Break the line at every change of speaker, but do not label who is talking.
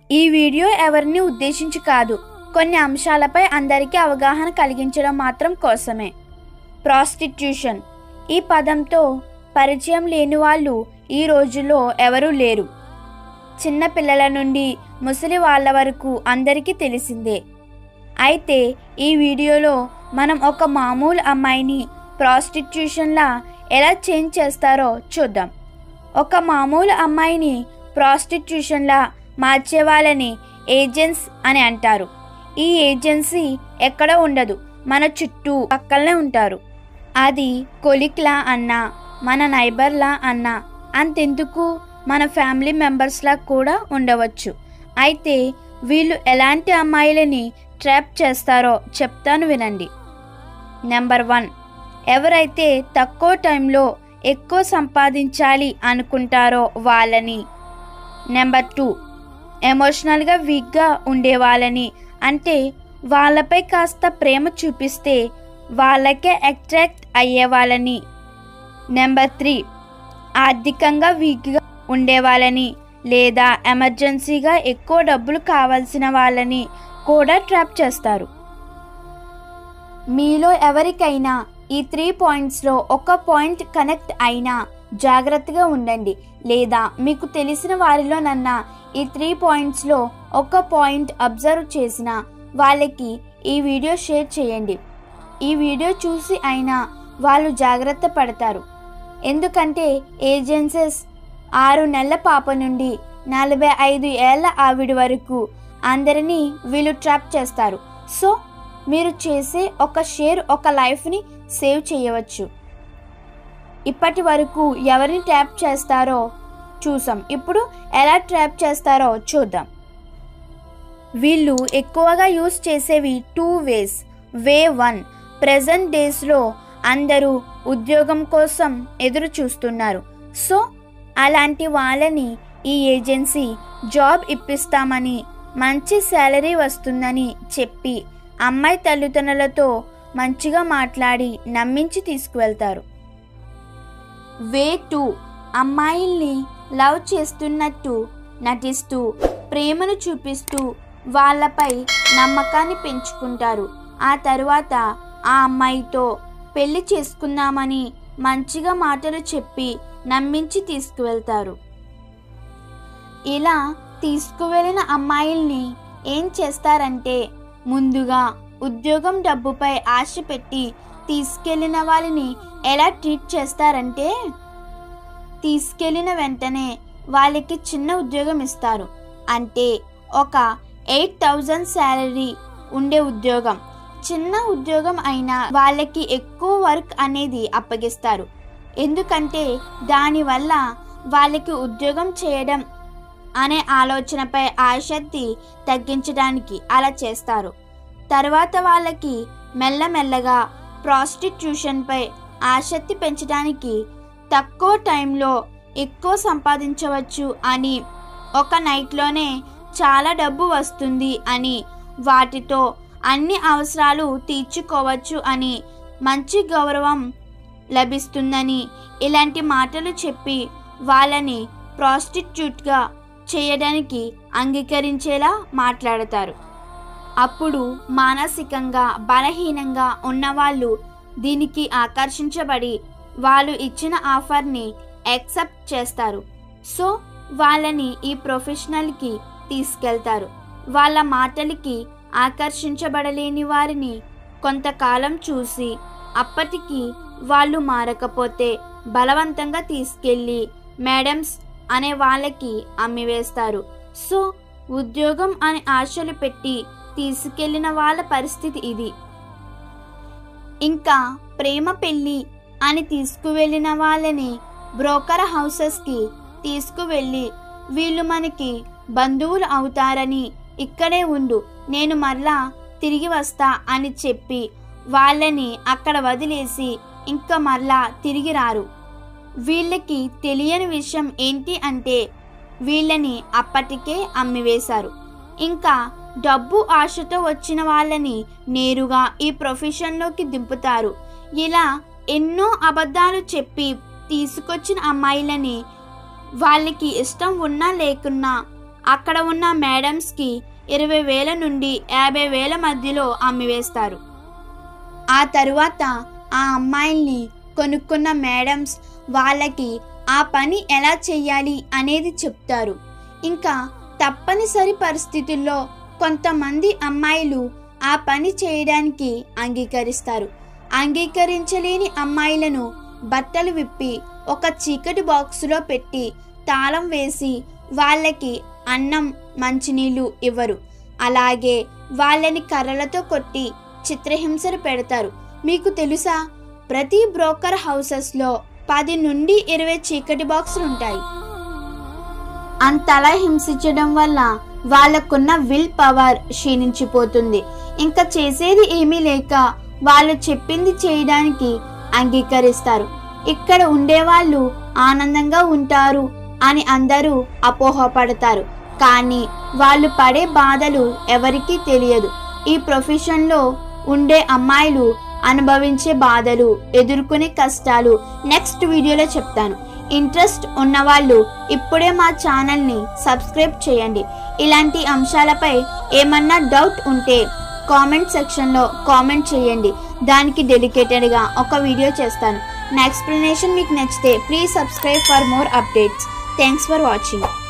ఈ వీడియో ఎవరిని ఉద్దేశించి కాదు, కొన్ని అంశాలపై అందరికీ అవగాహన కలిగించడం మాత్రం కోసమే. ప్రాస్టిట్యూషన్ ఈ పదంతో పరిచయం లేని వాళ్ళు ఈ రోజుల్లో ఎవరూ లేరు. చిన్న పిల్లల నుండి ముసలి వాళ్ళ వరకు అందరికీ తెలిసిందే. అయితే ఈ వీడియోలో మనం ఒక మామూలు అమ్మాయిని ప్రాస్టిట్యూషన్లా ఎలా చేంజ్ చేస్తారో చూద్దాం. ఒక మామూలు అమ్మాయిని ప్రాస్టిట్యూషన్లా మార్చే వాళ్ళని ఏజెంట్స్ అని అంటారు. ఈ ఏజెన్సీ ఎక్కడ ఉండదు, మన చుట్టూ పక్కనే ఉంటారు. అది కొలిక్లా అన్నా, మన నైబర్లా అన్నా, అంతెందుకు మన ఫ్యామిలీ మెంబర్స్లా కూడా ఉండవచ్చు. అయితే వీళ్ళు ఎలాంటి అమ్మాయిలని ట్రాప్ చేస్తారో చెప్తాను వినండి. నెంబర్ 1, ఎవరైతే తక్కువ టైంలో ఎక్కువ సంపాదించాలి అనుకుంటారో వాళ్ళని. నెంబర్ 2, ఎమోషనల్గా వీక్గా ఉండే వాళ్ళని, అంటే వాళ్ళపై కాస్త ప్రేమ చూపిస్తే వాళ్ళకే అట్రాక్ట్ అయ్యే వాళ్ళని. నెంబర్ 3, ఆర్థికంగా వీక్గా ఉండే వాళ్ళని లేదా ఎమర్జెన్సీగా ఎక్కువ డబ్బులు కావాల్సిన వాళ్ళని కూడా ట్రాప్ చేస్తారు. మీలో ఎవరికైనా ఈ 3 పాయింట్స్లో ఒక పాయింట్ కనెక్ట్ అయినా జాగ్రత్తగా ఉండండి. లేదా మీకు తెలిసిన వారిలోనన్నా ఈ 3 పాయింట్స్లో ఒక పాయింట్ అబ్జర్వ్ చేసిన వాళ్ళకి ఈ వీడియో షేర్ చేయండి. ఈ వీడియో చూసి అయినా వాళ్ళు జాగ్రత్త పడతారు. ఎందుకంటే ఏజెన్సీస్ 6 నెలల పాప నుండి 45 ఏళ్ల ఆవిడ వరకు అందరినీ వీళ్ళు ట్రాప్ చేస్తారు. సో మీరు చేసే ఒక షేర్ ఒక లైఫ్ని సేవ్ చేయవచ్చు. ఇప్పటి వరకు ఎవరిని ట్రాప్ చేస్తారో చూసాం, ఇప్పుడు ఎలా ట్రాప్ చేస్తారో చూద్దాం. వీళ్ళు ఎక్కువగా యూజ్ చేసేవి 2 వేస్. వే 1, ప్రెజెంట్ డేస్లో అందరూ ఉద్యోగం కోసం ఎదురు చూస్తున్నారు. సో అలాంటి వాళ్ళని ఈ ఏజెన్సీ జాబ్ ఇప్పిస్తామని, మంచి శాలరీ వస్తుందని చెప్పి అమ్మాయి తల్లిదండ్రులతో మంచిగా మాట్లాడి నమ్మించి తీసుకువెళ్తారు. వే 2, అమ్మాయిల్ని లవ్ చేస్తున్నట్టు నటిస్తూ ప్రేమను చూపిస్తూ వాళ్ళపై నమ్మకాన్ని పెంచుకుంటారు. ఆ తరువాత ఆ అమ్మాయితో పెళ్లి చేసుకుందామని మంచిగా మాటలు చెప్పి నమ్మించి తీసుకువెళ్తారు. ఇలా తీసుకువెళ్ళిన అమ్మాయిల్ని ఏం చేస్తారంటే, ముందుగా ఉద్యోగం డబ్బుపై ఆశ పెట్టి తీసుకెళ్లిన వాళ్ళని ఎలా ట్రీట్ చేస్తారంటే, తీసుకెళ్లిన వెంటనే వాళ్ళకి చిన్న ఉద్యోగం ఇస్తారు. అంటే ఒక 8,000 శాలరీ ఉండే ఉద్యోగం. చిన్న ఉద్యోగం అయినా వాళ్ళకి ఎక్కువ వర్క్ అనేది అప్పగిస్తారు. ఎందుకంటే దానివల్ల వాళ్ళకి ఉద్యోగం చేయడం అనే ఆలోచనపై ఆసక్తి తగ్గించడానికి అలా చేస్తారు. తర్వాత వాళ్ళకి మెల్లమెల్లగా ప్రాస్టిట్యూషన్పై ఆసక్తి పెంచడానికి, తక్కువ టైంలో ఎక్కువ సంపాదించవచ్చు అని, ఒక నైట్లోనే చాలా డబ్బు వస్తుంది అని, వాటితో అన్ని అవసరాలు తీర్చుకోవచ్చు అని, మంచి గౌరవం లభిస్తుందని, ఇలాంటి మాటలు చెప్పి వాళ్ళని ప్రాస్టిట్యూట్గా చేయడానికి అంగీకరించేలా మాట్లాడతారు. అప్పుడు మానసికంగా బలహీనంగా ఉన్నవాళ్ళు దీనికి ఆకర్షించబడి వాళ్ళు ఇచ్చిన ఆఫర్ని యాక్సెప్ట్ చేస్తారు. సో వాళ్ళని ఈ ప్రొఫెషనల్కి తీసుకెళ్తారు. వాళ్ళ మాటలకి ఆకర్షించబడలేని వారిని కొంతకాలం చూసి అప్పటికి వాళ్ళు మారకపోతే బలవంతంగా తీసుకెళ్ళి మేడమ్స్ అనే వాళ్ళకి అమ్మివేస్తారు. సో ఉద్యోగం అని ఆశలు పెట్టి తీసుకెళ్లిన వాళ్ళ పరిస్థితి ఇది. ఇంకా ప్రేమ పెళ్ళి అని తీసుకువెళ్ళిన వాళ్ళని బ్రోకర్ హౌసెస్కి తీసుకువెళ్ళి, వీళ్ళు మనకి బంధువులు అవుతారని, ఇక్కడే ఉండు నేను మరలా తిరిగి వస్తా అని చెప్పి వాళ్ళని అక్కడ వదిలేసి ఇంకా మరలా తిరిగి రారు. వీళ్ళకి తెలియని విషయం ఏంటి అంటే, వీళ్ళని అప్పటికే అమ్మివేశారు. ఇంకా డబ్బు ఆశతో వచ్చిన వాళ్ళని నేరుగా ఈ ప్రొఫెషన్లోకి దింపుతారు. ఇలా ఎన్నో అబద్ధాలు చెప్పి తీసుకొచ్చిన అమ్మాయిలని వాళ్ళకి ఇష్టం ఉన్నా లేకున్నా అక్కడ ఉన్న మేడమ్స్కి 20,000 నుండి 50,000 మధ్యలో అమ్మివేస్తారు. ఆ తరువాత ఆ అమ్మాయిల్ని కొనుక్కున్న మేడమ్స్ వాళ్ళకి ఆ పని ఎలా చెయ్యాలి అనేది చెప్తారు. ఇంకా తప్పనిసరి పరిస్థితుల్లో కొంతమంది అమ్మాయిలు ఆ పని చేయడానికి అంగీకరిస్తారు. అంగీకరించలేని అమ్మాయిలను బట్టలు విప్పి ఒక చీకటి బాక్సులో పెట్టి తాళం వేసి వాళ్ళకి అన్నం మంచినీళ్ళు ఇవ్వరు. అలాగే వాళ్ళని కర్రలతో కొట్టి చిత్రహింసలు పెడతారు. మీకు తెలుసా, ప్రతి బ్రోకర్ హౌసెస్లో 10 నుండి 20 చీకటి బాక్సులు ఉంటాయి. అంతలా హింసించడం వల్ల వాళ్ళకున్న విల్ పవర్ క్షీణించిపోతుంది. ఇంకా చేసేది ఏమీ లేక వాళ్ళు చెప్పింది చేయడానికి అంగీకరిస్తారు. ఇక్కడ ఉండేవాళ్ళు ఆనందంగా ఉంటారు అని అందరూ అపోహపడతారు. కానీ వాళ్ళు పడే బాధలు ఎవరికీ తెలియదు. ఈ ప్రొఫెషన్లో ఉండే అమ్మాయిలు అనుభవించే బాధలు, ఎదుర్కొనే కష్టాలు నెక్స్ట్ వీడియోలో చెప్తాను. ఇంట్రెస్ట్ ఉన్నవాళ్ళు ఇప్పుడే మా ఛానల్ని సబ్స్క్రైబ్ చేయండి. ఇలాంటి అంశాలపై ఏమన్నా డౌట్ ఉంటే కామెంట్ సెక్షన్లో కామెంట్ చేయండి. దానికి డెడికేటెడ్గా ఒక వీడియో చేస్తాను. నా ఎక్స్ప్లెనేషన్ మీకు నచ్చితే please subscribe for more updates. Thanks for watching.